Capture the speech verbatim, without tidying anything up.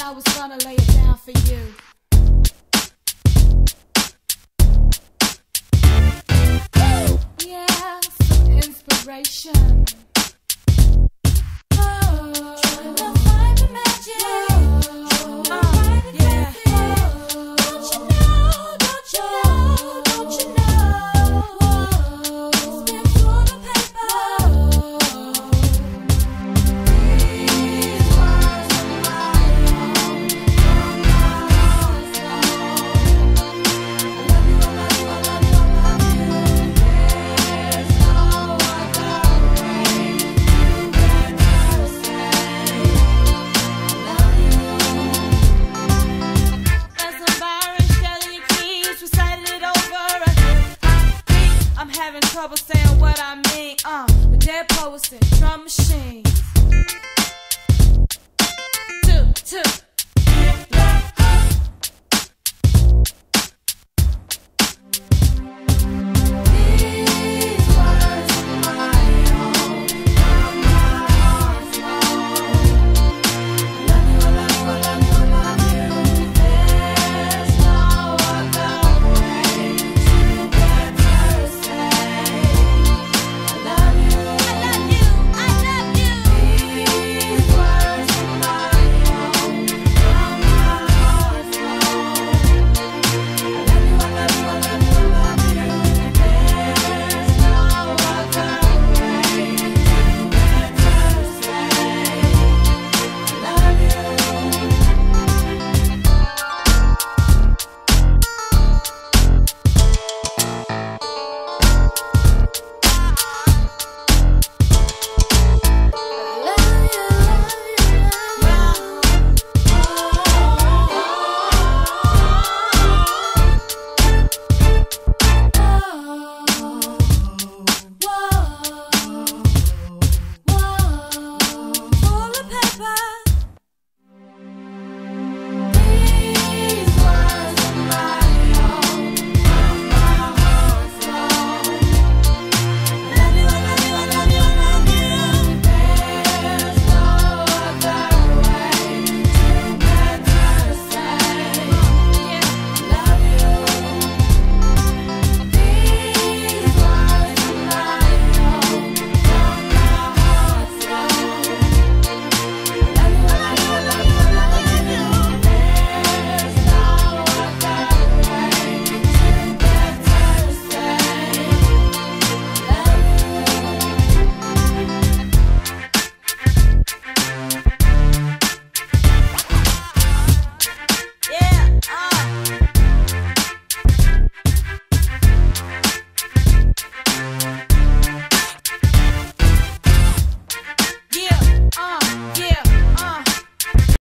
I was gonna lay it down for you. Yeah, some inspiration. Oh, trying to find the magic. Oh, uh, yeah. Oh, don't you know? Don't you know? Don't you know? It's been full of paper. These words are my own. I love you, I love you, I love you, I love you. There's no other way you better say I love you. As some Byron Shelley Keys recited it over again. I think I'm having trouble saying what I mean. Uh, with dead poets and drum machines. Two, two.